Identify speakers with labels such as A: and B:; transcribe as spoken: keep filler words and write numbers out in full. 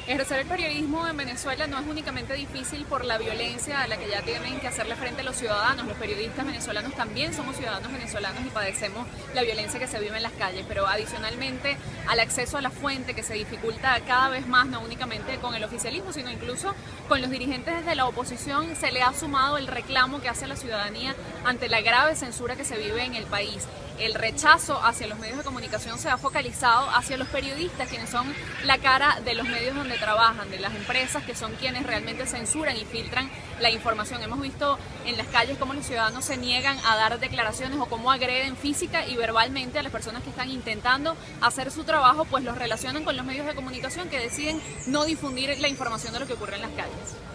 A: Ejercer el periodismo en Venezuela no es únicamente difícil por la violencia a la que ya tienen que hacerle frente los ciudadanos. Los periodistas venezolanos también somos ciudadanos venezolanos y padecemos la violencia que se vive en las calles, pero adicionalmente al acceso a la fuente que se dificulta cada vez más, no únicamente con el oficialismo, sino incluso con los dirigentes de la oposición, se le ha sumado el reclamo que hace la ciudadanía ante la grave censura que se vive en el país. El rechazo hacia los medios de comunicación se ha focalizado hacia los periodistas, quienes son la cara de los medios donde trabajan, de las empresas que son quienes realmente censuran y filtran la información. Hemos visto en las calles cómo los ciudadanos se niegan a dar declaraciones o cómo agreden física y verbalmente a las personas que están intentando hacer su trabajo, pues los relacionan con los medios de comunicación que deciden no difundir la información de lo que ocurre en las calles.